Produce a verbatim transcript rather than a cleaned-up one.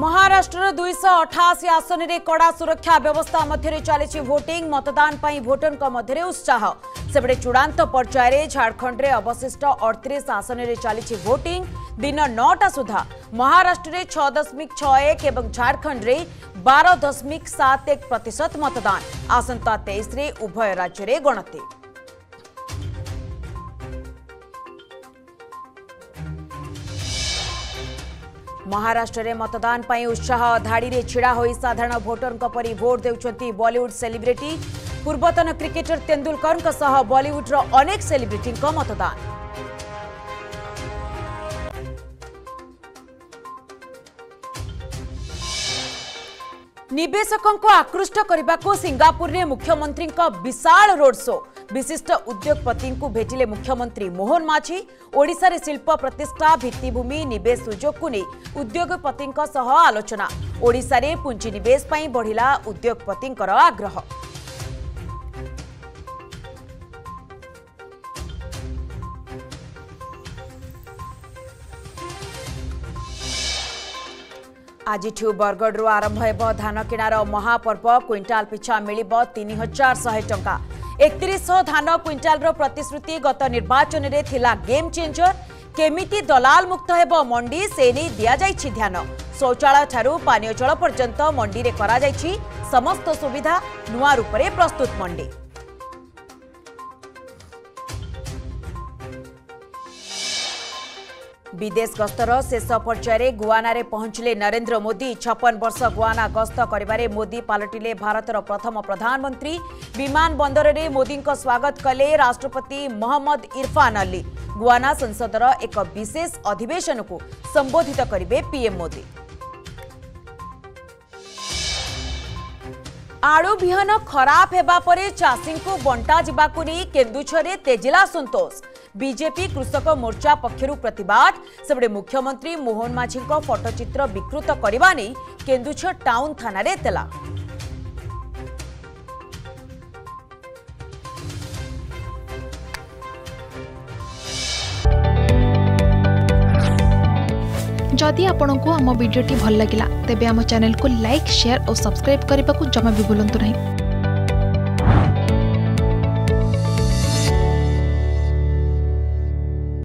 महाराष्ट्र दुईश अठाशी आसन में कड़ा सुरक्षा व्यवस्था मध्य चली भोटिंग मतदान पर भोटर मध्य उत्साह सेपटे चूड़ांत पर्यायर झारखंड में अवशिष्ट अड़तीस आसन में चली भोटिंग दिन नौटा सुधा महाराष्ट्र में छह दशमिक छह एक और झारखंड में बारह दशमिक सात एक प्रतिशत मतदान आसंता तेईस उभय राज्य में गणति। महाराष्ट्र में मतदान पर उत्साह धाड़ी में छिड़ा होई साधारण भोटर परी भोट देउछंती बॉलीवुड सेलिब्रिटी पूर्वतन क्रिकेटर तेंदुलकर सह बॉलीवुड अनेक सेलिब्रिटी मतदान। निवेशकों को आकृष्ट करने को सिंगापुर में मुख्यमंत्री विशाल रोड शो विशिष्ट उद्योगपति को भेटिले मुख्यमंत्री मोहन माझी ओडिशा रे शिल्प प्रतिष्ठा भित्तिभूमि निवेश सुजोग को नहीं उद्योगपति सह आलोचना ओडिशा रे पुंजी निवेश पई बढ़िला उद्योगपति आग्रह। आज बरगढ़ आरंभ हो धान किणार महापर्व क्विंटाल पिछा मिल तीन हजार शहे टंका एकतीस धान क्विंटाल प्रतिश्रुति गत निर्वाचन में थिला गेम चेंजर केमिति दलाल मुक्त हेबो मंडी से नहीं दिया जाइछि ध्यान शौचालय ठारू पानीय जल पर्यंत मंडी रे करा जाइछि समस्त सुविधा नुआ रूप में प्रस्तुत मंडी। विदेश गस्तर शेष पर्यायर गुआना रे पहुंचले नरेंद्र मोदी छप्पन वर्ष गुआना गस्त करिबारे मोदी पालटिले भारतर प्रथम प्रधानमंत्री विमान बंदर रे मोदी को स्वागत कले राष्ट्रपति मोहम्मद इरफान अली गुआना संसदर एक विशेष अधिवेशन को संबोधित करिबे पीएम मोदी। आलू बिहन खराब हेबा परे चाषी को बंटा जिबाकु नहीं केन्दुछरे तेजिला संतोष बीजेपी कृषक मोर्चा पक्षरु प्रतिवाद सेबडे मुख्यमंत्री मोहन माझी फटोचित्र विकृत करने नहीं केन्दुछर टाउन थाना रे तेला। जदि आपंक आम भिडी भल लगा तेब आम चैनल को लाइक शेयर और सब्सक्राइब करने को जमा भी भूलु नहीं।